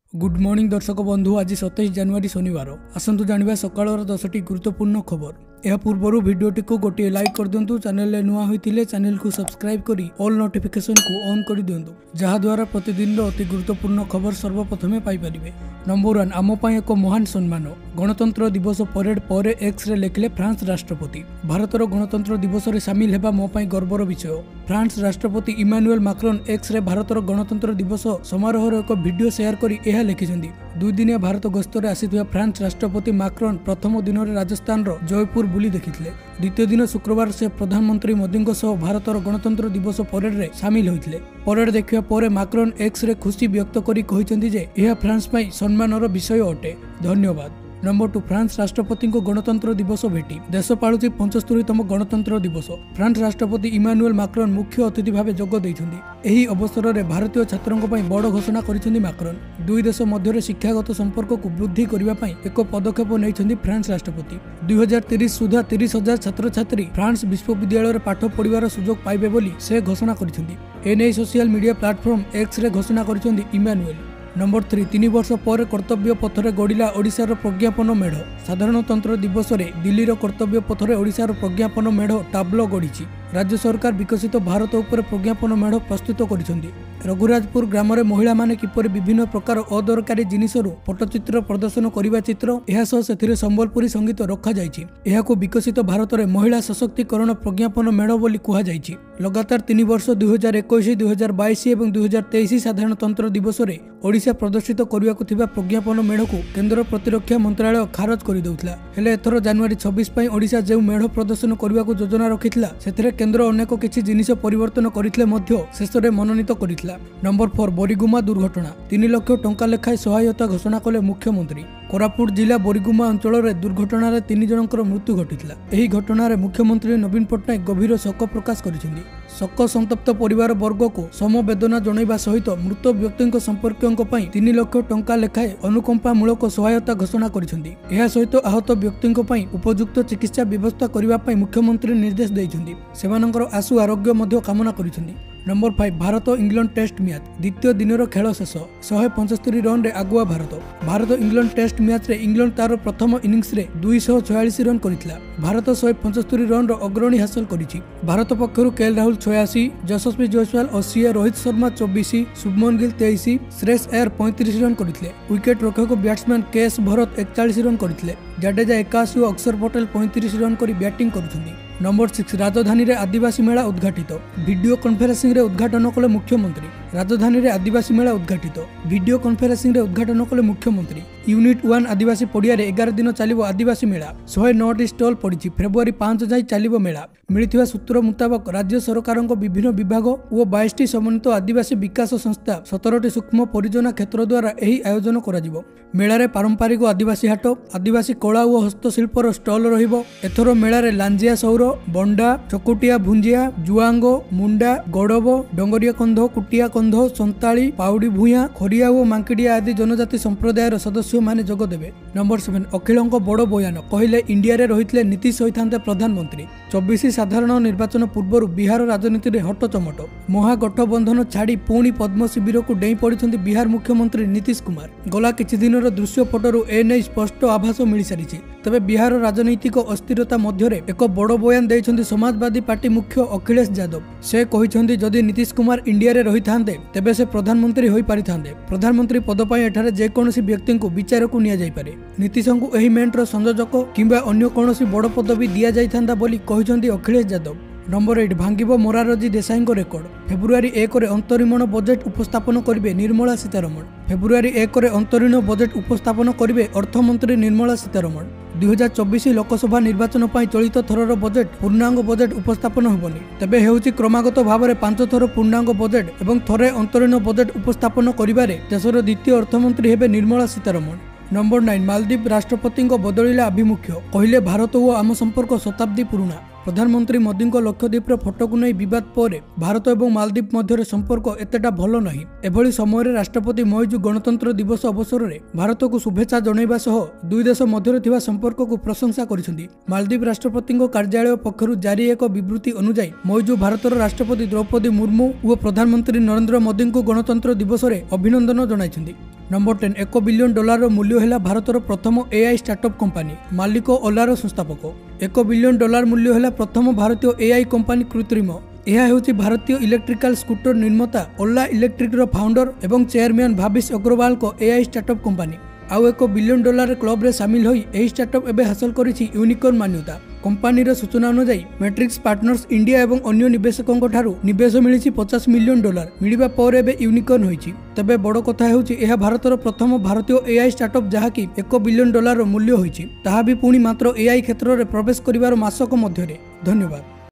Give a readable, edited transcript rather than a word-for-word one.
Good morning दर्शक बंधु। आज 27 जनवरी शनिवार। आसतु जानिबा सकाळर 10टी गुरुत्वपूर्ण खबर। यह पूर्व वीडियोटी को गोटे लाइक कर दिंतु। चैनल नुआ होइतिले चैनल को सब्सक्राइब करी ऑल नोटिफिकेशन को ऑन कर दिंतु, जहा द्वारा प्रतिदिन अति गुरुत्वपूर्ण खबर सर्वप्रथमे पाई परिबे। नंबर 1, आम पई एक महान सम्मान। गणतंत्र दिवस परेड पर एक्स रे लेखिले फ्रांस राष्ट्रपति। भारतर गणतंत्र दिवस रे शामिल हेबा मो पई गर्वर विषय। फ्रांस राष्ट्रपति इमानुएल मैक्रोन एक्स रे भारतर गणतंत्र दिवस समारोह एक वीडियो शेयर करी यह लिखिसेंती। 2 दिनिया भारत गस्तरे आसीथिबा फ्रांस राष्ट्रपति मैक्रोन प्रथम दिन रे राजस्थान रो जयपुर बुली देखिथिले। द्वितीय दिन शुक्रवार से प्रधानमंत्री मोदी भारतर गणतंत्र दिवस परेड रे शामिल होइथिले। परेड देखिया परे मैक्रोन एक्स रे खुशी व्यक्त करी कहिसेंती जे यह फ्रांस पई सम्मानर विषय अटे। धन्यवाद। नंबर 2, फ्रांस राष्ट्रपति को गणतंत्र दिवस भेटी। देश पालुची 75तम गणतंत्र दिवस। फ्रांस राष्ट्रपति इमानुएल मैक्रोन मुख्य अतिथि भाव जोग देइछन्ती। एही अवसर में भारतीय छात्रों पई बड़ घोषणा करिसेंती मैक्रोन। दुई देश मध्य शिक्षागत संपर्क को वृद्धि करने एक पदक्षेप नहीं फ्रांस राष्ट्रपति। 2030 सुधा 30,000 छात्र छात्री फ्रांस विश्वविद्यालय पाठ पढ़ार सुजोग पाइबे बोली से घोषणा करिसेंती। एने social media platform X ray घोषणा करिसेंती इमानुएल। नंबर 3, 3 वर्ष पर कर्तव्य पथरे गड़िला ओडिशार प्रज्ञापन मेढ़। साधारणतंत्र दिवस में दिल्लीर कर्तव्य पथरे ओडिशार प्रज्ञापन मेढ़ टाब्लो गढ़ी। राज्य सरकार विकसित भारत उपर प्रज्ञापन मेढ़ प्रस्तुत करिसेंती। रघुराजपुर ग्राम में महिला माने किपरि विभिन्न प्रकार अदरकारी जिनिसरू पट्टचित्र प्रदर्शन करिबा चित्र एहा सह सेथिरे संबलपुरी संगीत रखा जाइछि। एहाको विकसित भारत में महिला सशक्तिकरण प्रज्ञापन मेढ़ बोली कुहा जाइछि। लगातार 3 वर्ष 2021, 2022 एवं 2023 साधारणतंत्र दिवस में ओडिशा प्रदर्शित करिबाकु थिबा प्रज्ञापन मेढ़ को केंद्र प्रतिरक्षा मंत्रालय खारज करि दउथला। हेले एथर जनवरी 26 पई ओडिशा जे मेढ़ प्रदर्शन करिबाकु योजना रखिथिला सेथिरे केंद्र अनेक किछि जिनिस परिवर्तन करिथिले मध्य शेषरे मनोनीत करिथिला। नंबर 4, बोरीगुमा दुर्घटना। 3 लाख टंका लेखाय सहायता घोषणा कले मुख्यमंत्री। कोरापुट जिला बोरीगुमा अंचल में दुर्घटना 3 जनकर मृत्यु घटिथिला। एही घटना रे मुख्यमंत्री नवीन पट्टनायक गभीर शोक प्रकाश करिसेंती। शोक संतप्त परिवार वर्ग को समवेदना जणाइबा सहित मृत व्यक्ति संपर्कों पई 3 लाख टंका लेखाय अनुकंपामूलक सहायता घोषणा करिसेंती। एहा सहित आहत व्यक्ति पई उपयुक्त चिकित्सा व्यवस्था करिबा पई मुख्यमंत्री निर्देश दैछन्ती। सेमानकर आशु आरोग्य मध्य कामना करिसेंती। Number 5, Bharat England test match. द्वितीय दिन खेल शेष। 175 रन रे आगुआ भारत इंग्लैंड टेस्ट मैच रे इंग्लैंड तार प्रथम इनिंग्स रे 246 रन करिथिला। भारत 175 रन रो अग्रणी हासिल करिछि। भारत पक्षरु केएल राहुल 86, यशस्वी जायसवाल 80, रोहित शर्मा 24, शुभमन गिल 23, श्रेयस अय्यर 35 रन करिथिले। विकेट रक्षक बैट्समैन केएस भरत 41 रन करिथिले। जडेजा 81 और अक्षर पटेल 35 रन करी बैटिंग करुछन्ती। नंबर 6, राजधानी रे आदिवासी मेला उद्घाटित। वीडियो कॉन्फ्रेंसिंग रे उद्घाटन कले मुख्यमंत्री। राजधानी रे आदिवासी मेला उद्घाटित। वीडियो कॉन्फ्रेंसिंग रे उद्घाटन कले मुख्यमंत्री। यूनिट 1 आदिवासी पड़िया रे 11 दिन चलिबो आदिवासी मेला। 109 स्टॉल पड़िछि। फेब्रुआरी 5 जाई चलिबो मेला। मिलिथिबा सूत्र मुताबक राज्य सरकारक विभिन्न विभाग और 22टी समन्वित आदिवासी विकास संस्था 17टी सूक्ष्म परियोजना क्षेत्र द्वारा एही आयोजन कराजिबो। मेलारे पारंपरिक आदिवासी हाट, आदिवासी कला और हस्तशिल्पर स्टॉल रहिबो। एथरो मेलारे लांजिया सौर, बंडा, चकुटिया भुंजिया, जुआंग, मुंडा, गड़ब, डंगरिया कंध, कुटिया कंध, संताली, पाउडी भूया, खरिया और मांकिडिया आदि जनजाति संप्रदायर सदस्य माने जोग देबे। नंबर 7, अखिलंक बड़ बयान। कहले इंडिया रे रहितले नीतीश होइथांते प्रधानमंत्री। 24 साधारण निर्वाचन पूर्व बिहार राजनीति रे हटचमट। महागठबंधन छाड़ी पुणी पद्म शिविर को डेई पड़िछन्ती बिहार मुख्यमंत्री नीतीश कुमार। गला किछि दिनर दृश्य फोटोरु एने स्पष्ट आभास मिली सारिछि। तबे बिहार राजनैतिक अस्थिरता मध्य एक बड़ बयान देइछन्ती समाजवादी पार्टी मुख्य अखिलेश यादव। से कहिछन्ती जदि नीतीश कुमार इंडिया रे रहिथांते तेबे से प्रधानमंत्री होई पारिथांते। प्रधानमंत्री पद पई एठारे जे कोनोसी व्यक्ति को विचार को निया जाई पारे। नीतीश को एही मेंटर संयोजक किंबा अन्य कोनोसी बड़ पदवी दिया जाइथांता बोली कहिछन्ती अखिलेश यादव। नंबर 8, भांगिबो मोरारजी देसाई रेकर्ड। फेब्रुआरी 1 रे अंतरिम बजेट उपस्थापन करिवे निर्मला सीतारमण। फेब्रुआरी 1 रे अंतरिम बजेट उपस्थापन करिवे अर्थमंत्री निर्मला सीतारमण। 2024 लोकसभा निर्वाचन पई चलित थरर बजेट पूर्णांग बजेट उपस्थापन होबनी। तबे हेउची क्रमागत भाव 5 थर पूर्णांग बजेट एवं थरे अंतरिम बजेट उपस्थापन करिबारे देशर द्वितीय अर्थमंत्री हेबे निर्मला सीतारमण। नंबर 9, मालदीप राष्ट्रपति बदलिला आभिमुख्य। कहले भारत और आम संपर्क शताब्दी पुराणा। प्रधानमंत्री मोदी लक्षद्वीप फोटो को नहीं विवाद पर भारत और मालदीप मध्य संपर्क एतेटा भल नहीं। एभली समय राष्ट्रपति मईजु गणतंत्र दिवस अवसर में भारत को शुभेच्छा जणाइबा सह दुई देश मध्य थिबा संपर्क को प्रशंसा करिसेंती। मालदीप राष्ट्रपति कार्यालय पक्षरु जारी एक विवृत्ति अनुसार मईजु भारतर राष्ट्रपति द्रौपदी मुर्मू और प्रधानमंत्री नरेंद्र मोदी को गणतंत्र दिवस में अभिनंदन जणाइछन्ती। नंबर 10 1 बिलियन डॉलर मूल्य है भारतर प्रथम एआई स्टार्टअप कंपनी मालिक ओलार संस्थापक 1 बिलियन डॉलर मूल्य है प्रथम भारतीय एआई कंपनी कृत्रिम यह होची भारतीय इलेक्ट्रिकल स्कूटर निर्माता ओला इलेक्ट्रिक रो फाउंडर एवं चेयरमैन भाविश अग्रवाल को एआई स्टार्टअप कंपनी आउ 1 बिलियन डॉलर क्लब रे शामिल होई एही स्टार्टअप एबे हासिल करिछि यूनिकॉर्न मान्यता कंपनी रो सूचना अनुसार मैट्रिक्स पार्टनर्स इंडिया एवं अन्य निवेशकों ठारू निवेश मिली 50 मिलियन डॉलर मिलिबा पर एबे यूनिकॉर्न होइछि तबे बड़ कथा हेउछि एहा भारतर प्रथम भारतीय एआई स्टार्टअप जहाकी 1 बिलियन डॉलर मूल्य होइछि ताहा भी पुणी मात्र एआई क्षेत्र रे प्रवेश करिवार मासक मध्यरे। धन्यवाद।